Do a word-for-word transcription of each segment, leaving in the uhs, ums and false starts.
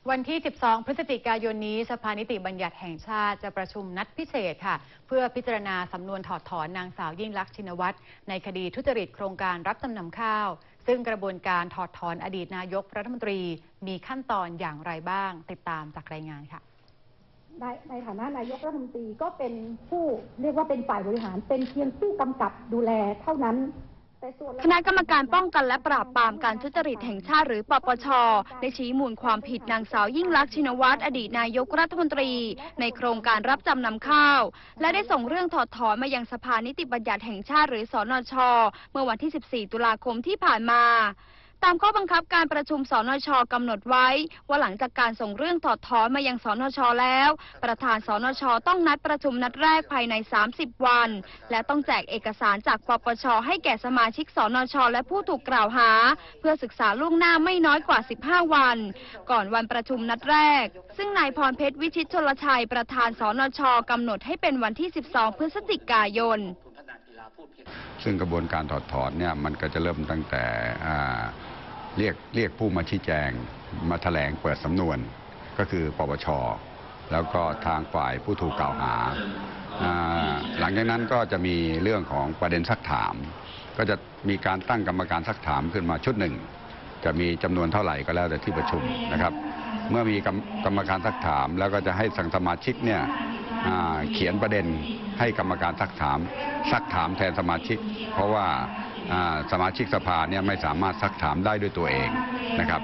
วันที่ สิบสอง พฤศจิกายนนี้สภานิติบัญญัติแห่งชาติจะประชุมนัดพิเศษค่ะเพื่อพิจารณาสำนวนถอดถอนนางสาวยิ่งลักษณ์ชินวัตรในคดีทุจริตโครงการรับจำนำข้าวซึ่งกระบวนการถอดถอนอดีตนายกรัฐมนตรีมีขั้นตอนอย่างไรบ้างติดตามจากรายงานค่ะในในฐานะนายกรัฐมนตรีก็เป็นผู้เรียกว่าเป็นฝ่ายบริหารเป็นเพียงผู้กำกับดูแลเท่านั้นคณะกรรมการป้องกันและปราบปรามการทุจริตแห่งชาติหรือปปช.ได้ชี้มูลความผิดนางสาวยิ่งลักษณ์ชินวัตรอดีตนายกรัฐมนตรีในโครงการรับจำนำข้าวและได้ส่งเรื่องถอดถอนมายังสภานิติบัญญัติแห่งชาติหรือสนช.เมื่อวันที่ สิบสี่ ตุลาคมที่ผ่านมาตามข้อบังคับการประชุมสนช.กำหนดไว้ว่าหลังจากการส่งเรื่องถอดถอนมายังสนช.แล้วประธานสนช.ต้องนัดประชุมนัดแรกภายในสามสิบวันและต้องแจกเอกสารจากปปช.ให้แก่สมาชิกสนช.และผู้ถูกกล่าวหาเพื่อศึกษาล่วงหน้าไม่น้อยกว่าสิบห้าวันก่อนวันประชุมนัดแรกซึ่งนายพรเพชรวิชิตชลชัยประธานสนช.กำหนดให้เป็นวันที่สิบสองพฤศจิกายนซึ่งกระบวนการถอดถอนเนี่ยมันก็จะเริ่มตั้งแต่เรียกเรียกผู้มาชี้แจงมาแถลงเปิดสำนวนก็คือปปช.แล้วก็ทางฝ่ายผู้ถูกกล่าวหาหลังจากนั้นก็จะมีเรื่องของประเด็นซักถามก็จะมีการตั้งกรรมการซักถามขึ้นมาชุดหนึ่งจะมีจำนวนเท่าไหร่ก็แล้วแต่ที่ประชุมนะครับเมื่อมีกรรมการซักถามแล้วก็จะให้สังสมาชิกเนี่ยเขียนประเด็นให้กรรมการซักถามซักถามแทนสมาชิกเพราะว่าสมาชิกสภาเนี่ยไม่สามารถซักถามได้ด้วยตัวเองนะครับ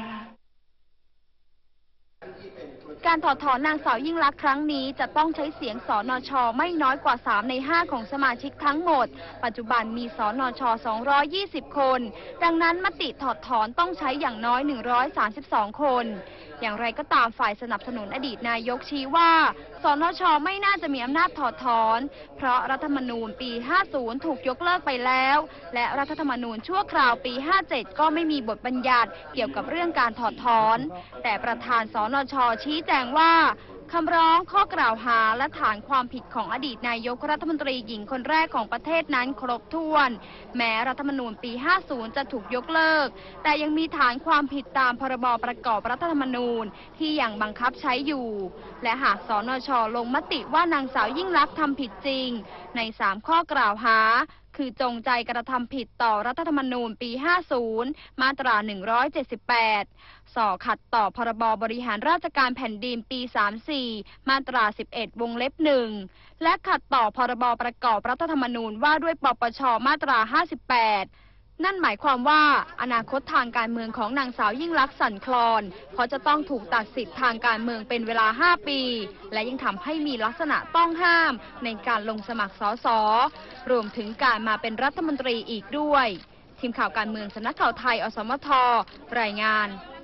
การถอดถอนนางสาวยิ่งลักษณ์ครั้งนี้จะต้องใช้เสียงสนช.ไม่น้อยกว่าสามในห้าของสมาชิกทั้งหมดปัจจุบันมีสนช.สองร้อยยี่สิบคนดังนั้นมติถอดถอนต้องใช้อย่างน้อยหนึ่งร้อยสามสิบสองคนอย่างไรก็ตามฝ่ายสนับสนุนอดีตนายกชี้ว่าสนช.ไม่น่าจะมีอำนาจถอดถอนเพราะรัฐธรรมนูญปี ห้าสิบ ถูกยกเลิกไปแล้วและรัฐธรรมนูญชั่วคราวปี ห้าเจ็ด ก็ไม่มีบทบัญญัติเกี่ยวกับเรื่องการถอดถอนแต่ประธานสนช.ชี้แจงว่าคำร้องข้อกล่าวหาและฐานความผิดของอดีตนายกรัฐมนตรีหญิงคนแรกของประเทศนั้นครบถ้วนแม้รัฐธรรมนูญปี ห้าสิบ จะถูกยกเลิกแต่ยังมีฐานความผิดตามพรบประกอบรัฐธรรมนูญที่ยังบังคับใช้อยู่และหากสนช.ลงมติว่านางสาวยิ่งลักษณ์ทำผิดจริงในสามข้อกล่าวหาคือจงใจกระทำผิดต่อรัฐธรรมนูญปี ห้าสิบ มาตรา หนึ่งร้อยเจ็ดสิบแปด ส่อขัดต่อพรบบริหารราชการแผ่นดินปี สามสิบสี่ มาตรา สิบเอ็ด วงเล็บ หนึ่ง และขัดต่อพรบประกอบรัฐธรรมนูญว่าด้วยปปช.มาตรา ห้าสิบแปดนั่นหมายความว่าอนาคตทางการเมืองของนางสาวยิ่งลักษณ์สั่นคลอนเพราะจะต้องถูกตัดสิทธิ์ทางการเมืองเป็นเวลาห้าปีและยังทำให้มีลักษณะต้องห้ามในการลงสมัครสสรวมถึงการมาเป็นรัฐมนตรีอีกด้วยทีมข่าวการเมืองสำนักข่าวไทยอสมทรายงาน